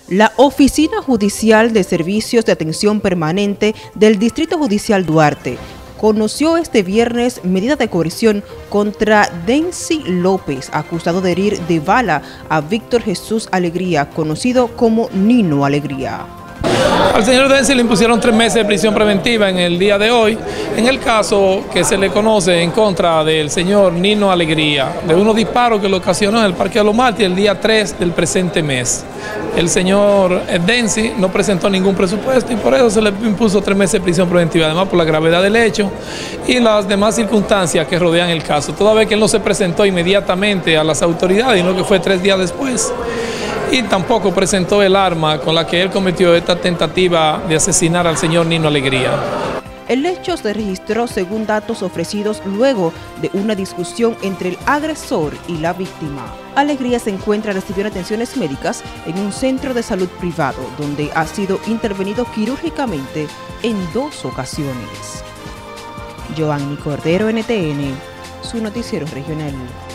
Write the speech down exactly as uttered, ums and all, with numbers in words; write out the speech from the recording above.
La Oficina Judicial de Servicios de Atención Permanente del Distrito Judicial Duarte conoció este viernes medida de coerción contra Dency López, acusado de herir de bala a Víctor Jesús Alegría, conocido como Nino Alegría. Al señor Dency le impusieron tres meses de prisión preventiva en el día de hoy, en el caso que se le conoce en contra del señor Nino Alegría, de unos disparos que lo ocasionó en el Parque de los Mártires el día tres del presente mes. El señor Dency no presentó ningún presupuesto y por eso se le impuso tres meses de prisión preventiva, además por la gravedad del hecho y las demás circunstancias que rodean el caso, toda vez que él no se presentó inmediatamente a las autoridades, sino que fue tres días después. Y tampoco presentó el arma con la que él cometió esta tentativa de asesinar al señor Nino Alegría. El hecho se registró según datos ofrecidos luego de una discusión entre el agresor y la víctima. Alegría se encuentra recibiendo atenciones médicas en un centro de salud privado, donde ha sido intervenido quirúrgicamente en dos ocasiones. Joanny Cordero, N T N, su noticiero regional.